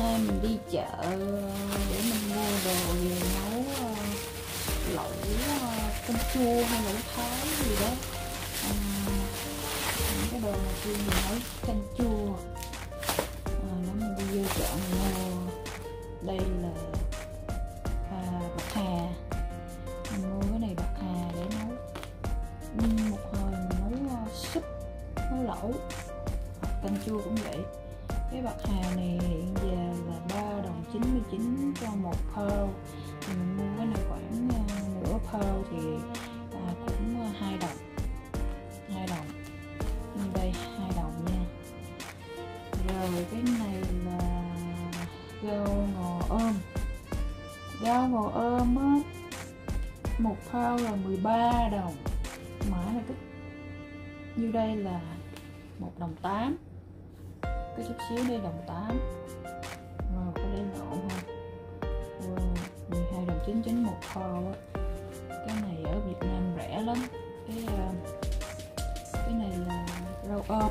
nay mình đi chợ để mình mua đồ về nấu lẩu canh chua hay lẩu thái gì đó. Những cái đồ mà chuyên mình nấu canh chua. Nếu mình đi vô chợ mình mua, đây là bạc hà, mình mua cái này bạc hà để nấu một hồi mình nấu súp, nấu lẩu, canh chua cũng vậy. Cái bạc hà này hiện giờ là 3,99 đồng cho 1 pound. Mình mua cái này khoảng nửa pound thì cũng 2 đồng. Đây 2 đồng nha. Rồi cái này là rau ngò ôm. Rau ngò ôm á, 1 pound là 13 đồng. Mã này cứ như đây là 1,8 đồng. Cái chút xíu đây 1,8 đồng. Có đây lộn không? 12,99 đồng 1 pound á. Cái này ở Việt Nam rẻ lắm. Cái này là rau ôm,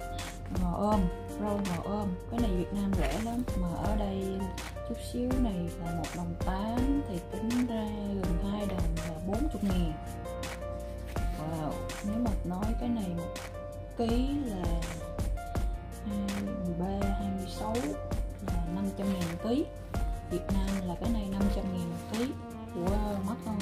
rau ngò ôm. Cái này Việt Nam rẻ lắm, mà ở đây chút xíu này là 1,8 đồng thì tính ra gần 2 đồng là 40.000. Wow, nếu mà nói cái này 1 ký là 13, 26 là 500.000 ký. Việt Nam là cái này 500.000 ký. Wow, mắc không?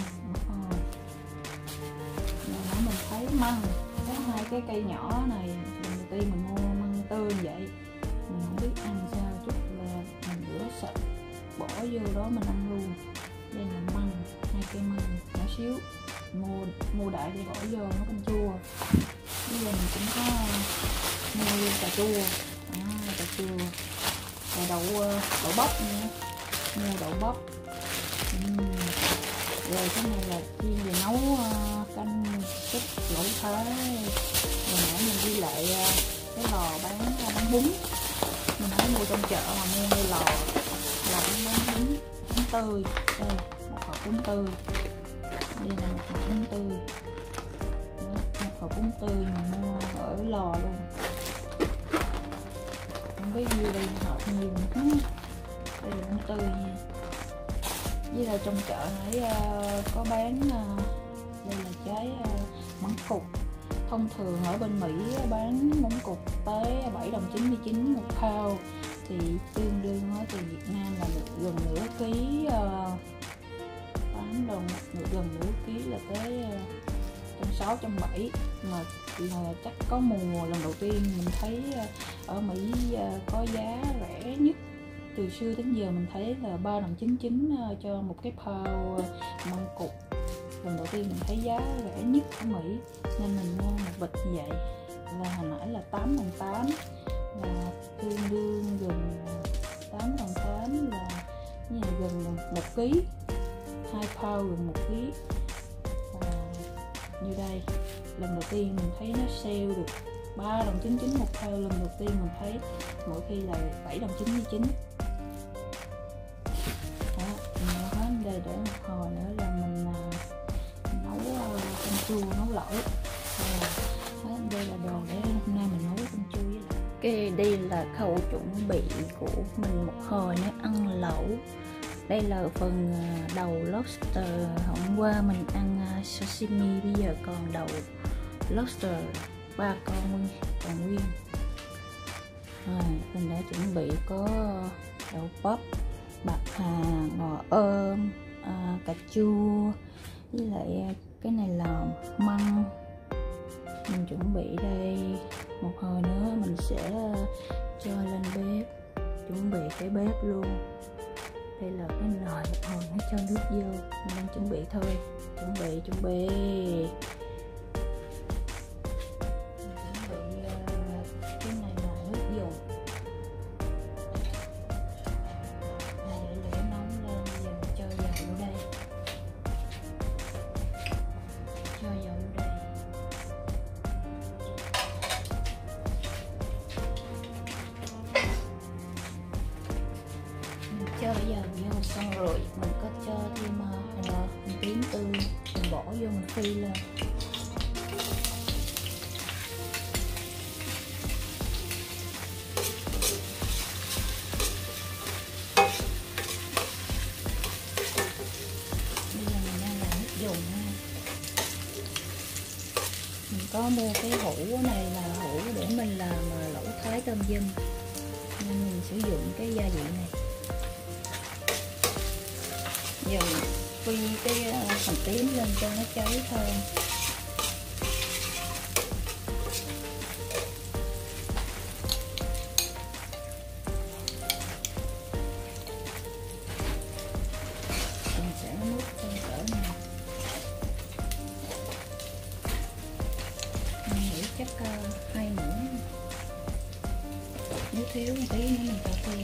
Mà mình thấy măng, có 2 cái cây nhỏ này, đầu tiên mình mua măng tươi vậy, mình không biết ăn sao, chút là mình rửa sạch bỏ vô đó mình ăn luôn. Đây là măng, 2 cây măng nhỏ xíu, mua đại để bỏ vô nó canh chua. Bây giờ mình cũng có mua cà chua, cà chua, và đậu bắp nữa, mua đậu bắp. Rồi cái này là chuyên về nấu canh súp lẩu thái. Rồi nãy mình đi lại cái lò bán bún, mình thấy mua trong chợ mà mua ngay lò bán bún tươi. Đây một hộp bún tươi, đây là một hộp bún tươi. Một hộp bún tươi mình mua ở lò luôn, không biết nhiêu đây, hộp nhiều nữa. Đây là bún tươi nha. Với là trong chợ nãy có bán đây là trái mãng cục. Thông thường ở bên Mỹ bán mãng cục tới 7,99 đồng 1 pound, thì tương đương từ Việt Nam là gần nửa ký, 8 đồng, gần nửa ký là tới 160-170. Mà chắc có mùa lần đầu tiên mình thấy ở Mỹ có giá rẻ nhất từ xưa đến giờ. Mình thấy là 3,99 đồng cho một cái pound măng cục. Lần đầu tiên mình thấy giá rẻ nhất ở Mỹ nên mình mua một bịch như vậy. Là hồi nãy là 8,8 đồng, là tương đương gần 8,8 là gần 1 ký, 2 pound gần 1 ký. Như đây lần đầu tiên mình thấy nó sale được 3,99 một pound. Lần đầu tiên mình thấy, mỗi khi là 7,99 đồng. Mình mua hết đây để một hồi nữa là mình nấu canh chua, nấu lẩu. Đây là đồ để hôm nay mình nấu canh chua với lại. Okay, đây là khâu chuẩn bị của mình một hồi nữa ăn lẩu. Đây là phần đầu lobster. Hôm qua mình ăn sashimi, bây giờ còn đầu lobster 3 con còn nguyên. Rồi mình đã chuẩn bị có đậu bắp, bạc hà, ngò ôm, cà chua, với lại cái này là măng. Mình chuẩn bị đây. Một hồi nữa mình sẽ cho lên bếp, chuẩn bị cái bếp luôn. Đây là cái nồi, một hồi nó cho nước vô, mình đang chuẩn bị thôi. Chuẩn bị cái này là nước dùng. Để lửa nóng lên, giờ mình cho dầu vô đây. Cho dầu vô xong rồi mình có cho thêm hành tím tươi, mình bỏ vô mình phi lên. có mua cái hũ này là hũ để mình làm lẩu thái tôm dâm, nên mình sử dụng cái gia vị này. Giờ mình phi cái hành tím lên cho nó cháy thơm. Mình sẽ múc trong cỡ này. Mình nghĩ chắc 2 muỗng. Nếu thiếu một tí nữa mình cho thêm.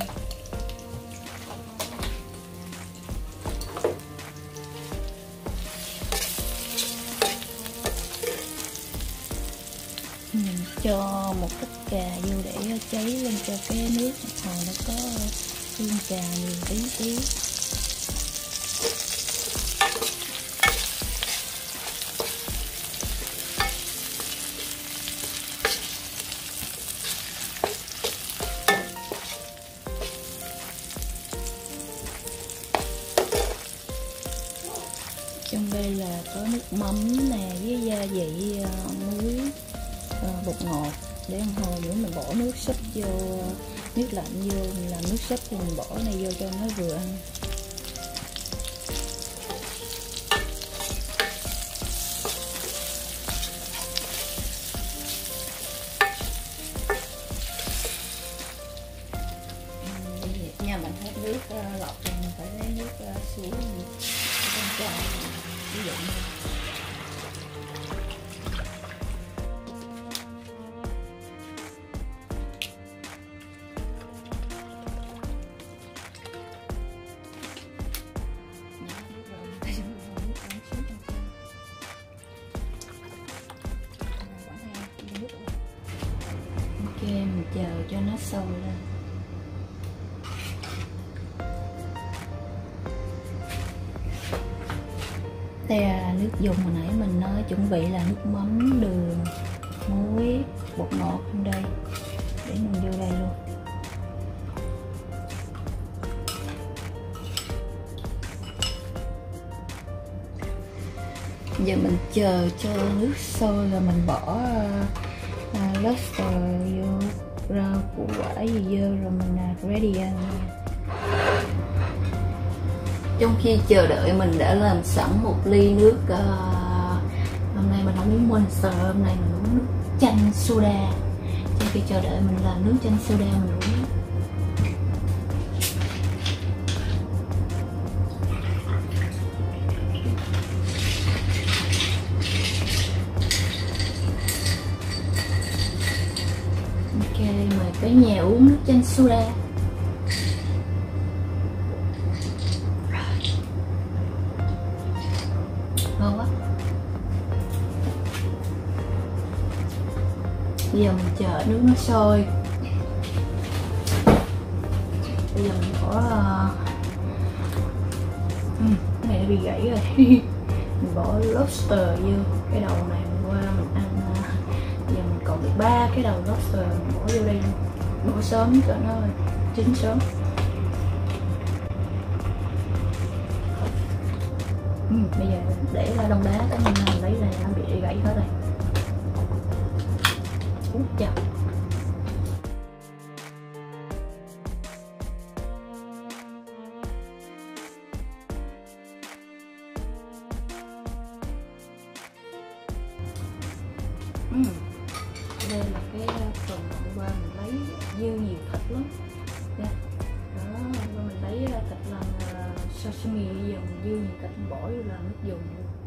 Mình cho một ít cà vô để cháy lên cho cái nước hồi nó có hương cà nhiều tí xíu. Trong đây là có nước mắm nè với gia vị muối, bột ngọt, để hồi nữa mình bỏ nước súp vô, nước lạnh vô mình làm nước súp thì mình bỏ này vô cho nó vừa ăn. Nha, mình hết nước lọc thì mình phải lấy nước xuống trong chai sử dụng. Ok, mình chờ cho nó sôi lên. Đây là nước dùng hồi nãy mình chuẩn bị là nước mắm, đường, muối, bột ngọt trong đây. Để mình vô đây luôn. Giờ mình chờ cho nước sôi rồi mình bỏ lobster vô, rau củ quả gì vô rồi mình ready ăn. Trong khi chờ đợi mình đã làm sẵn một ly nước, hôm nay mình không uống Monster, hôm nay mình uống nước chanh soda. Trong khi chờ đợi mình làm nước chanh soda mình uống. Ok, mời cả nhà uống nước chanh soda. Ngon quá. Bây giờ mình chờ nước nó sôi. Bây giờ mình bỏ cái này nó bị gãy rồi. Mình bỏ lobster vô cái đầu này, mình qua mình ăn. Bây giờ mình còn được 3 cái đầu lobster, mình bỏ vô đây luôn. Bỏ sớm cho nó chín sớm. Bây giờ để ra đông đá cái mình lấy ra nó bị gãy hết rồi. Chà. Đây là cái phần hôm qua mình lấy dư nhiều thịt lắm. Đó, mình lấy thịt làm sashimi, giờ mình dư nhiều thịt mình bỏ vô làm nước dùng.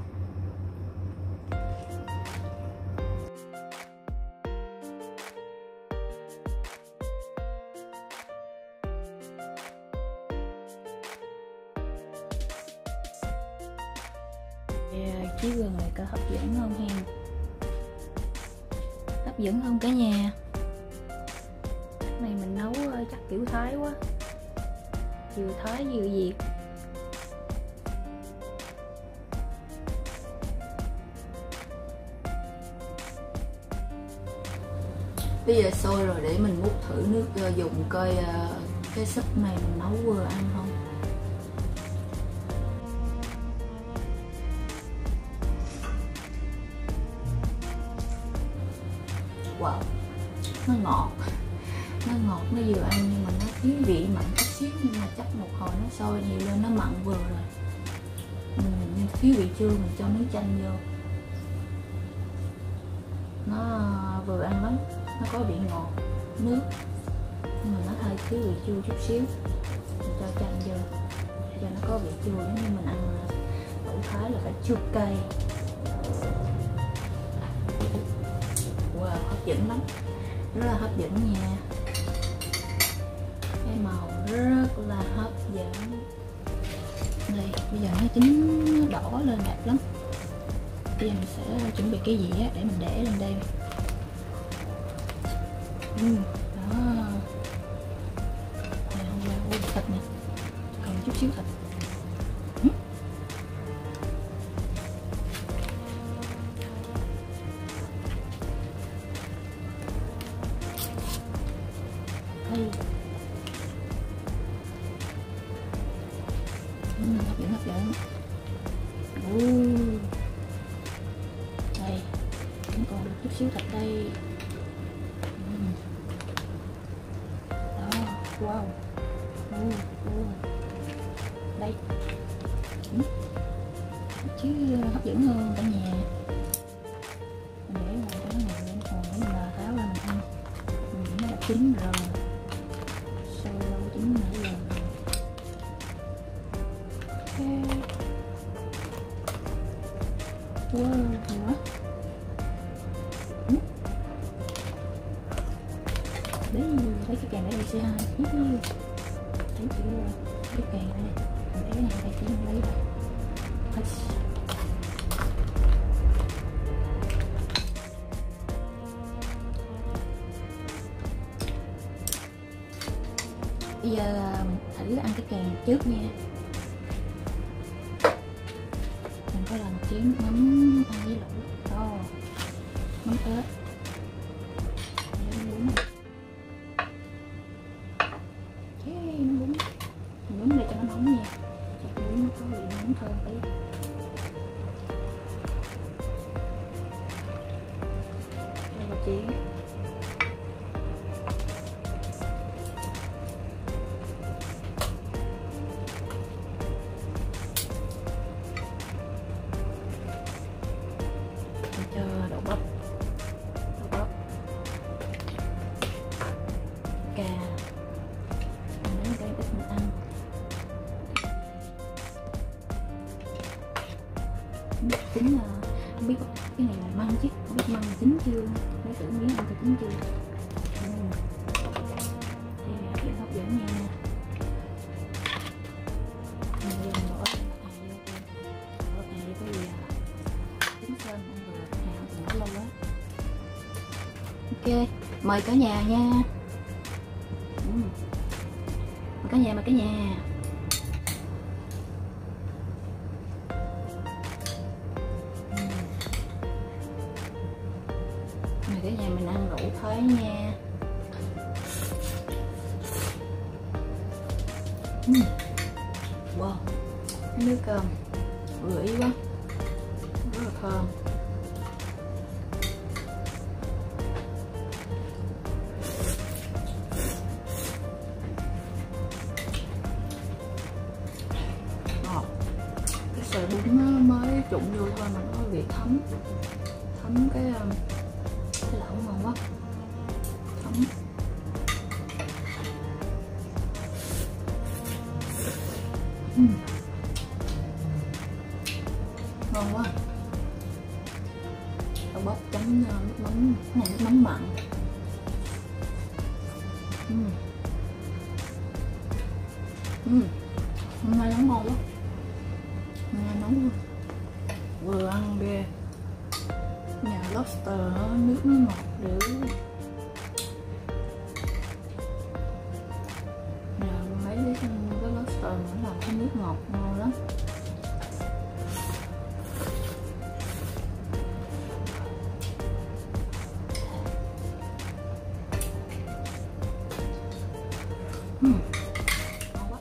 Chiếc gừng này có hấp dẫn không hen? Hấp dẫn không cả nhà? Cái này mình nấu chắc kiểu Thái quá, vừa Thái vừa Việt. Bây giờ sôi rồi, để mình múc thử nước dùng coi cái súp này mình nấu vừa ăn không. Wow, nó ngọt, nó vừa ăn nhưng mà nó thiếu vị mặn chút xíu, nhưng mà chắc một hồi nó sôi nhiều lên nó mặn vừa rồi. Mình thiếu vị chua mình cho nước chanh vô, nó vừa ăn lắm, nó có vị ngọt nước nhưng mà nó hơi thiếu vị chua chút xíu. Mình cho chanh vô cho nó có vị chua, giống như mình ăn lẩu Thái là phải chua cay. Wow, hấp dẫn lắm, rất là hấp dẫn nha, cái màu rất là hấp dẫn. Đây bây giờ nó chín, nó đỏ lên đẹp lắm. Bây giờ mình sẽ chuẩn bị cái dĩa để mình để lên đây. Đó, này không qua thịt nè, còn chút xíu thịt. Hấp dẫn. Đây vẫn còn được chút xíu thịt đây. Đó, wow. Đây chứ hấp dẫn hơn cả nhà. Mình để ngoài cho nó nguội lên, còn để mình tháo ra mình ăn. Nó đã chín rồi, sau lâu chín nãy giờ. Wow, nữa. Đấy, lấy cái kèn để đây C2. Thấy chưa? Cái kèn này, mình để này đây tí mình lấy đây. Bây giờ mình thử ăn cái kèn trước nha. Mình phải làm một chén mắm ăn với lẩu. Đó, mắm ớt. Mình bún để cho nó nóng nha, cho bún nó có vị nóng thơm tí. Đây là chén. Cho đậu bắp, cà, mình lấy cái ít mình ăn. Tính là không biết cái này là măng chứ, không biết măng là chín chưa, lấy thử miếng ăn thử chín chưa. Thì hấp dẫn nha. Bây giờ mình bỏ cái này vô cái gì tính sơn ăn vừa cái này ăn cũng lâu quá. Ok, mời cả nhà nha. Mời cả nhà, mời cả nhà. Mời cả nhà mình ăn lẩu Thái nha. Wow, cái nước cơm vừa ý quá, rất là thơm. Cái sợi bún nó mới trụng vô thôi mà nó vị thấm cái lẩu ngon quá, thấm. Ngon quá. Đậu bắp chấm nước mắm, cái này nước mắm mặn. Hôm nay nóng ngon quá, hôm nay nóng luôn. Vừa ăn ghê. Nhà lobster nước nó ngọt dữ. Giờ mấy cái lobster nó làm cái nước ngọt ngon lắm. Ngon quá.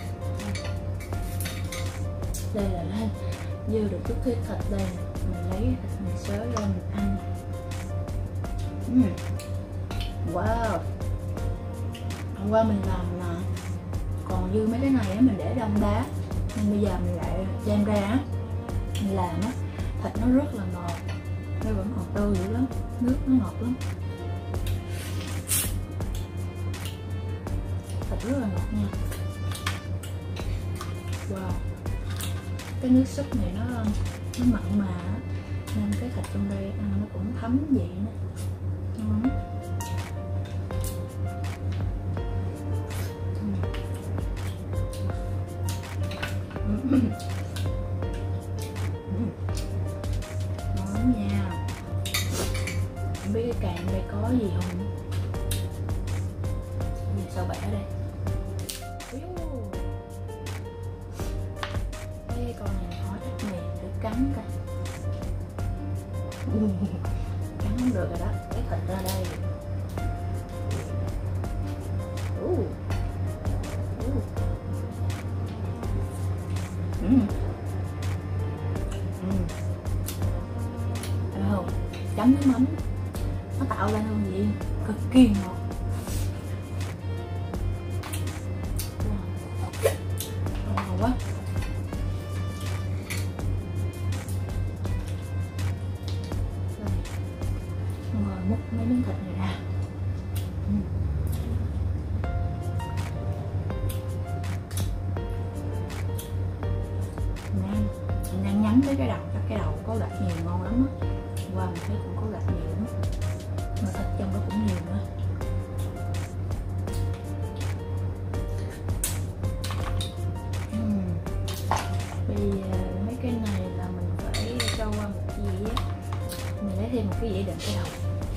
Đây là dư được chút thịt đây, mình lấy thịt mình xới lên mình ăn. Wow. Hôm qua mình làm mà còn dư mấy cái này á, mình để đông đá nên bây giờ mình lại đem ra á, mình làm á, thịt nó rất là ngọt, nó vẫn ngọt tươi dữ lắm, nước nó ngọt lắm, thịt rất là ngọt nha. Wow, cái nước súp này nó mặn mà nên cái thịt trong đây ăn nó cũng thấm vị nữa. Ngon nha. Không biết cái cạn đây có gì không? Gì sao bẻ đây? Cái con này khó trách mềm để cắn coi. Cắn không được rồi đó, cái thịt ra đây. Thấy không? Chấm nước mắm nó tạo ra hương vị cực kỳ ngọt. Ngon quá. Rồi múc mấy miếng thịt này ra. Mình đang nhắm tới cái đầu, chắc cái đầu có gạch nhiều ngon lắm á. Qua mình thấy cũng có gạch nhiều lắm, mà thịt trong đó cũng nhiều nữa. Bây giờ mấy cái này là mình phải cho qua một cái dĩa, mình lấy thêm một cái dĩa đựng cái đầu.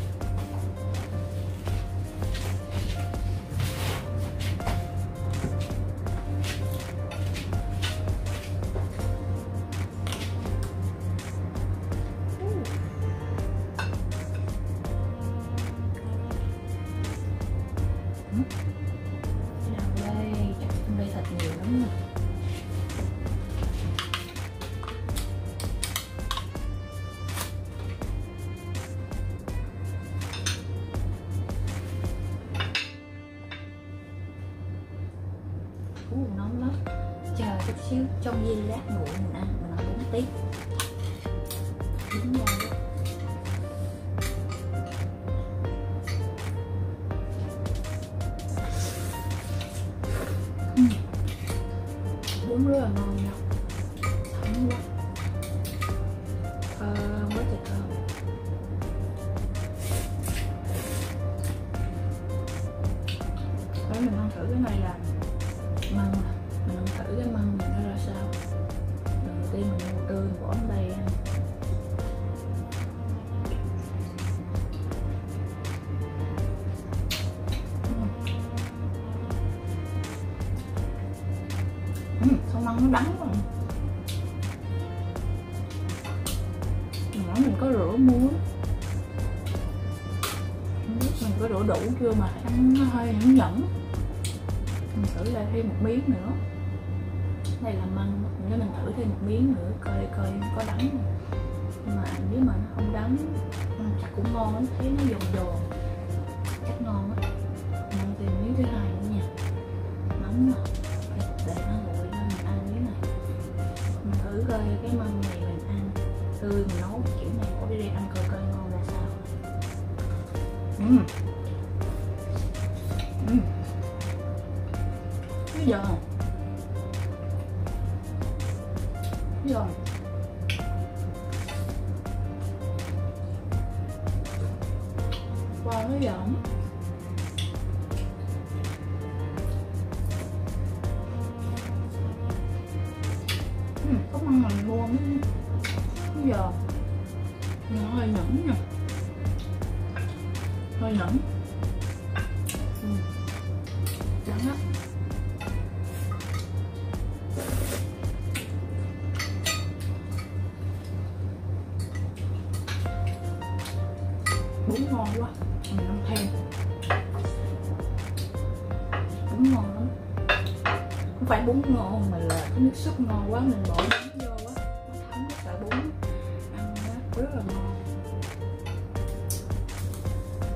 Cái đầu đây, chắc trong đây thịt nhiều lắm rồi. Nóng lắm. Chờ chút xíu trong giây lát nguội mình ăn 4 tiếng. Đúng ngon đó. Bún rất là ngon nha, thấm quá, thơm quá trời thơm. Đấy, mình ăn thử cái này là măng, mình ăn thử cái măng này nó ra sao. Lần đầu tiên mình mua tươi bỏ ở đây ăn. Sao măng nó đắng quá. Nãy mình có rửa muối, không biết mình có rửa đủ chưa mà ăn nó hơi nhẫn nhẫn. Mình thử lại thêm một miếng nữa. Đây là măng, nếu mình thử thêm một miếng nữa coi có đắng không. Nhưng mà nếu mà nó không đắng chắc cũng ngon lắm, thấy nó giòn giòn, chắc ngon á. Mình ăn thêm miếng thứ hai nữa nha. Nóng mà để nó nguội lên mình ăn miếng này. Mình thử coi cái măng này mình ăn tươi, mình nấu kiểu này có đi ăn coi ngon ra sao. Cái giòn, cái giòn. Wow, nó giòn. Có măng mình mua nó giòn, nó hơi nhẫn nha, hơi nhẫn. Đắng lắm. Bún ngon quá, mình ăn thêm. Bún ngon lắm, không phải bún ngon mà là cái nước súp ngon quá, mình bỏ bún vô á, nó thấm cái sợi bún, ăn rất là ngon.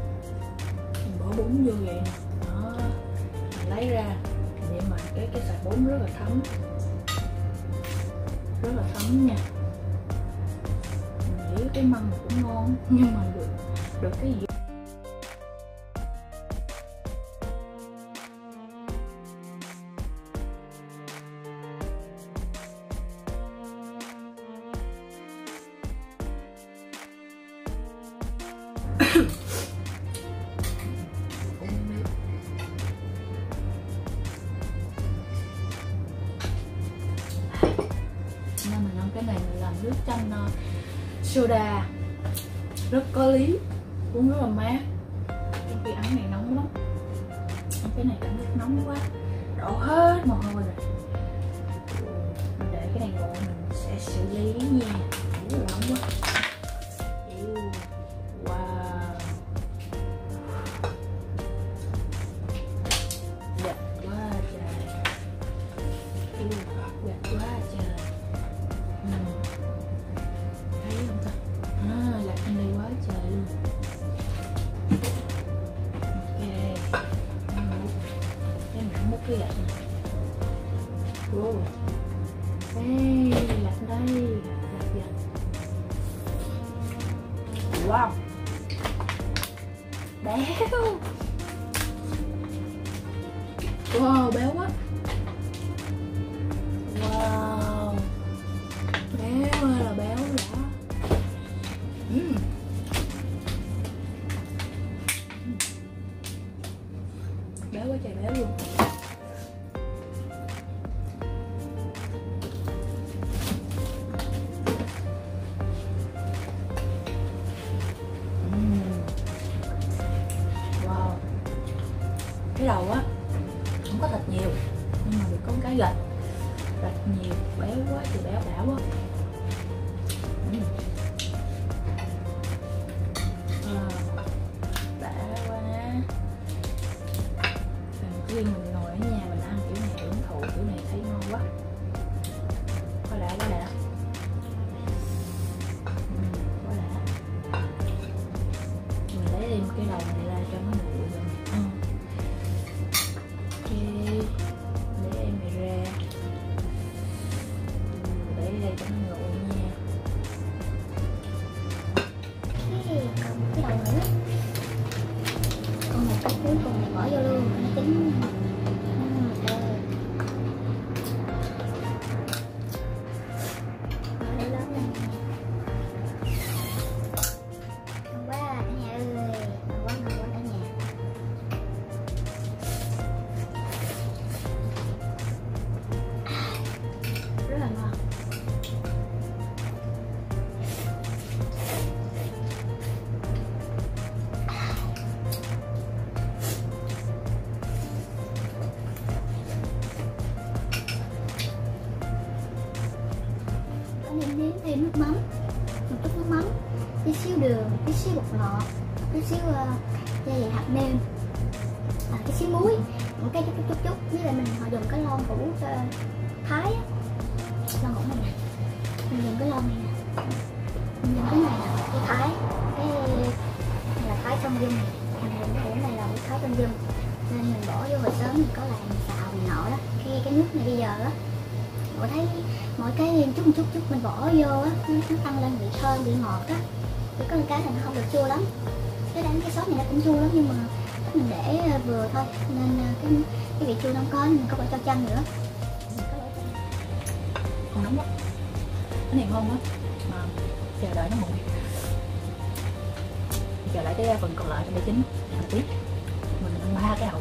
bún vô vậy nè. Đó, mình lấy ra để mà cái sợi bún rất là thấm, rất là thấm nha. Mình nghĩ cái măng cũng ngon nhưng mà được cái gì nên mình ăn cái này mình làm nước chanh soda rất có lý, uống rất là mát. Trong khi ăn này nóng lắm, ăn cái này cảm giác nóng quá, đổ hết mồ hôi rồi. Mình để cái này nguội mình sẽ xử lý nha. Rất là nóng quá. Wow, đẹp quá trời, đẹp quá trời. Thấy không ta? Lạc trên đây quá trời luôn. Ok, em múc cái gạch này. Wow, đây lạc đây, lạc gạch. Wow, béo. Wow, béo quá. Wow, béo ơi là béo đã. Béo quá trời béo luôn. Wow, cái đầu á không có thịt nhiều nhưng mà được có cái gạch nhiều, béo quá thì béo đã quá. Đã quá. Riêng mình ngồi ở nhà mình ăn kiểu này, hưởng thụ kiểu này thấy ngon quá. Quá đã, quá đã. Quá đã. Mình lấy thêm cái đầu này ra cho nó nguội rồi. Ok, để em này ra, để đây cho nó nguội nha. Còn cái đầu nữa, còn một cái cuối cùng này bỏ vô luôn, nó tính. Nêm thêm nước mắm, một chút nước mắm, tí xíu đường, tí xíu bột ngọt, tí xíu gia vị hạt nêm, tí xíu muối, một cái chút với lại mình họ dùng cái lon hũ thái á, lon hũ này nè, mình dùng cái lon này nè, mình dùng cái này là cái thái, cái là thái trong dâm, mình dùng cái hũ này là cái thái trong dâm, nên mình bỏ vô hồi sớm mình có làm xào này nọ đó, cái nước này bây giờ á. Tôi thấy mỗi cái chút mình bỏ vô á, nó tăng lên vị thơm, vị ngọt á. Chỉ có một cái thì nó không được chua lắm. Cái sốt này nó cũng chua lắm nhưng mà mình để vừa thôi nên cái vị chua nó không có, mình có phải cho chanh nữa. Còn nóng quá. Cái này ngon quá mà chờ đợi nó nguội. Chờ lại cái phần còn lại để chín làm tiếp. Mình ăn 3 cái hậu.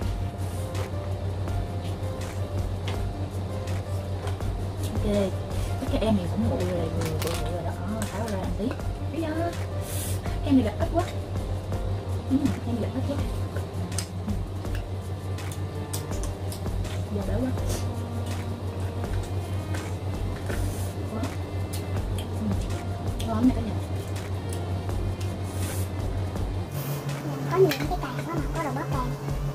Ok, cái em này cũng nguội rồi, vừa nguội rồi đó, tháo ra ăn tí. Bây giờ em này gạch ít quá. Em gạch ít quá. Giờ béo quá. Ngon này cả nhà. Có nhiều cái càng quá mà có đầu bắp càng.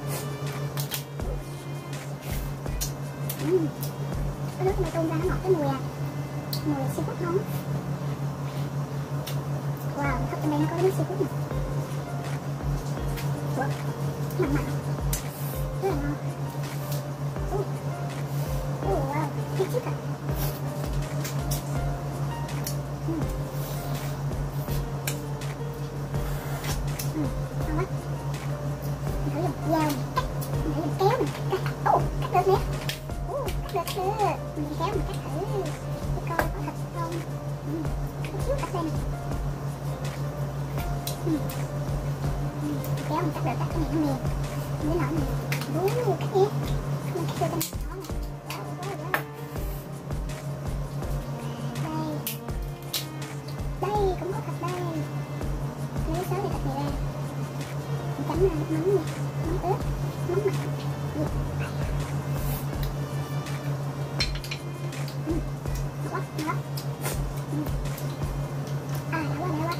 Cái nước này tuôn ra nó ngọt cái mùi seafood nóng. Wow, thấp bên đây nó có cái nước seafood này. mặn mặn, rất là ngon. Wow, thích chứ cả. Ngon quá. Mình thử dùng dao này, mình thử dùng kéo mình cắt. Cắt được nè. Cắt được. Mình kéo mình cắt thử để coi có thịt không. Chút xíu cắt lên. Kéo mình cắt được, cắt cái này nó mềm. Đến nỗi mình cắt nhé. Mình cắt được cái này. Đây cũng có thịt đây. Lấy xới cái thịt này ra. Mình chấm nước mắm nha, mắm ớt, mắm mặn. Ngon quá, ngon quá. Đã quá.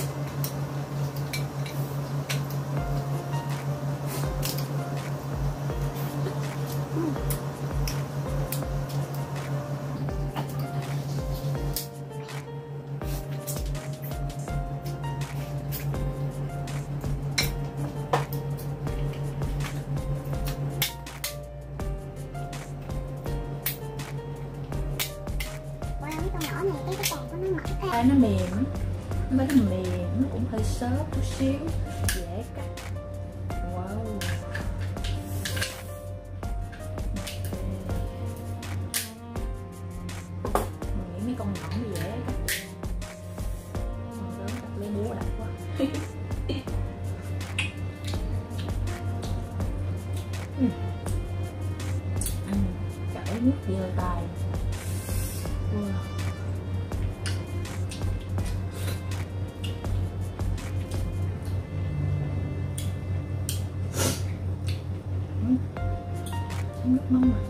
Nó mềm, nó mềm, nó cũng hơi xốp chút xíu, dễ cắt. Wow. Mình nghĩ mấy con nhỏ thì dễ cắt, con lớn cắt lấy búa đập quá. Chảy nước dơ tay. Wow. Nước mắm mặn.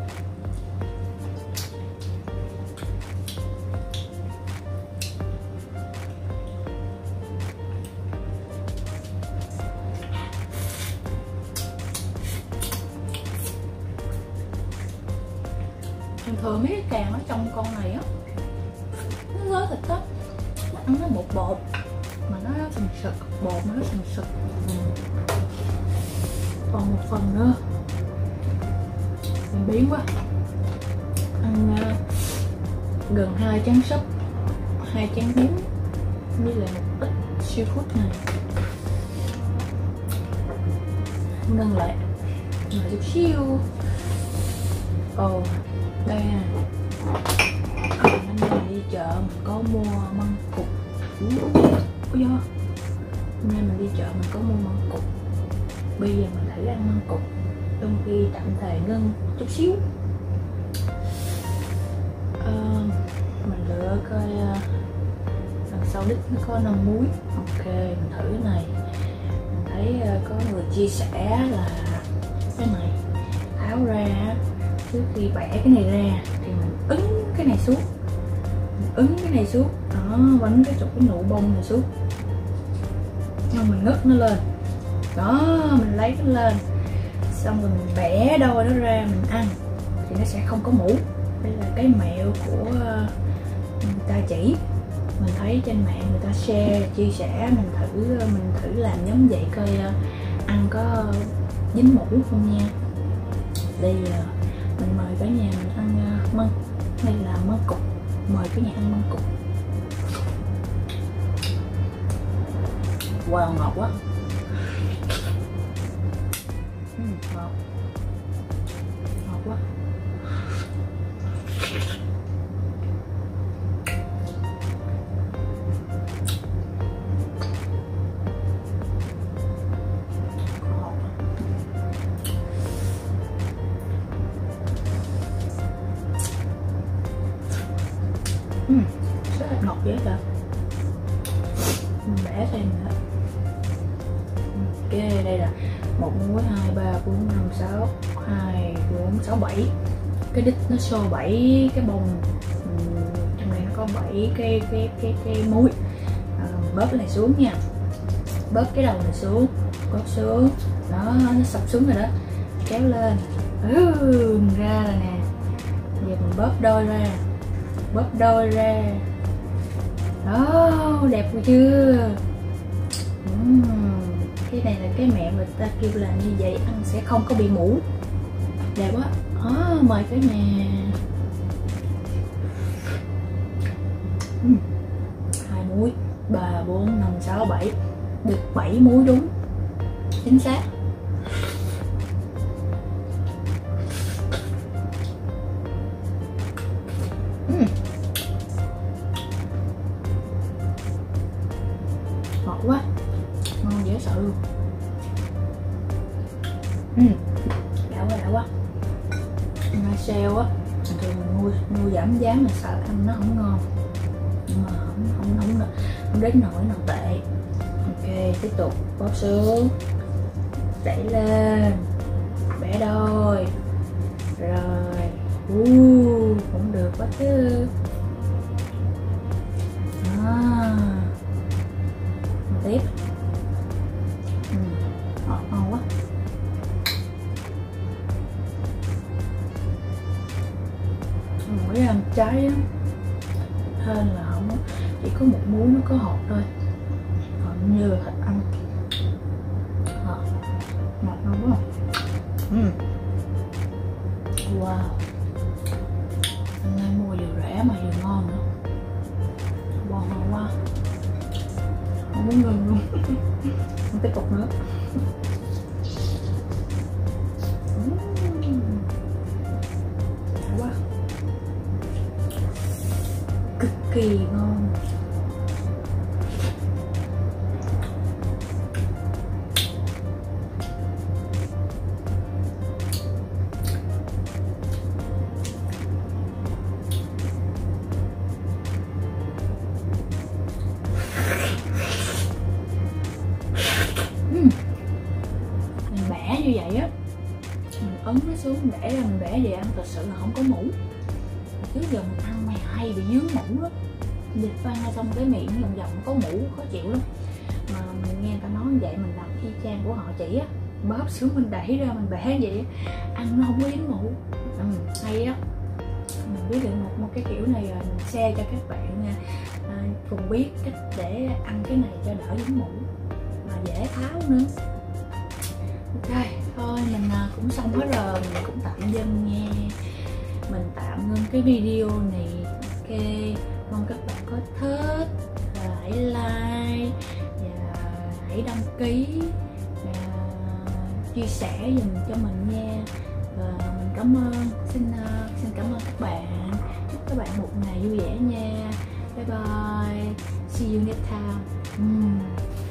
Thường mấy cái càng ở trong con này á, nó rớt thịt á, nó ăn nó bột mà nó sần sực, bột mà nó sần sực. Còn một phần nữa mình biến quá, ăn gần 2 chén súp, 2 chén bún với lại một ít seafood này. Nâng lại chút xíu. Ồ, đây nè. Hôm nay mình đi chợ mình có mua măng cụt. Ôi da. Hôm nay mình đi chợ mình có mua măng cụt. Bây giờ mình thử ăn măng cụt trong khi tạm thời ngưng chút xíu. Mình lựa coi đằng sau đít nó có nấm muối. Ok, mình thử cái này. Mình thấy có người chia sẻ là cái này tháo ra trước khi bẻ cái này ra thì mình ấn cái này xuống, đó, quánh cái nụ bông này xuống, xong mình ngất nó lên, đó, mình lấy nó lên, xong rồi mình bẻ đôi nó ra mình ăn thì nó sẽ không có mủ. Đây là cái mẹo của người ta chỉ, mình thấy trên mạng người ta share chia sẻ, mình thử làm giống vậy coi ăn có dính mủ không nha. Đây mình mời cả nhà mình ăn măng, đây là măng cụt, mời cả nhà ăn măng cụt. Wow, ngọt quá. Ngọt quá. Rất là ngọt dễ sợ. Mình bẻ thêm nữa. Ok, đây là 1 muối, 2, 3, 4, 5, 6, 2, 4, 6, 7. Cái đít nó show 7 cái bông. Trong này nó có 7 cái muối. Bóp cái này xuống nha. Bóp cái đầu này xuống, bóp xuống. Đó, nó sập xuống rồi đó. Kéo lên. Ra rồi nè. Giờ mình bóp đôi ra. Đó, đẹp chưa? Cái này là cái mẹo người ta kêu là như vậy ăn sẽ không có bị mủ. Đẹp quá. Mời cả nhà. 2 muối, 3, 4, 5, 6, 7. Được 7 muối đúng. Chính xác. Ngọt quá, ngon dễ sợ luôn. Đã quá. Mai sale á, thường mình mua giảm giá mà sợ ăn nó không ngon, nhưng mà không đến nỗi nào tệ. Ok, tiếp tục bó xuống, đẩy lên, bẻ đôi, rồi cũng được quá chứ. Tiếp. Ngon quá. Mỗi ăn trái á hên là không chỉ có một muối nó có hột thôi, còn như thịt ăn ngọt ngon quá. Wow, hôm nay mua vừa rẻ mà vừa ngon nữa. Wow, ngon quá, không muốn ngừng luôn. Không tiếp tục nữa. Quá, cực kỳ ngon. Mình bẻ như vậy á, mình ấn nó xuống, bẻ ra mình bẻ vậy ăn thật sự là không có mủ. Trước giờ mình ăn mày hay bị dướng mủ á, dịch pha ra xong cái miệng vòng vòng có mủ khó chịu lắm. Mà mình nghe người ta nói như vậy mình làm y chang của họ chỉ á, bóp xuống mình đẩy ra mình bẻ vậy ăn nó không có dính mủ. Hay á, mình biết được một cái kiểu này rồi mình share cho các bạn cùng biết cách để ăn cái này cho đỡ dính mủ mà dễ tháo nữa. Ok, thôi mình cũng xong hết rồi, mình cũng tạm dừng nha. Mình tạm ngưng cái video này. Ok, mong các bạn có thích và hãy like và hãy đăng ký và chia sẻ dùm cho mình nha. Và mình cảm ơn, xin cảm ơn các bạn. Chúc các bạn một ngày vui vẻ nha. Bye bye, see you next time.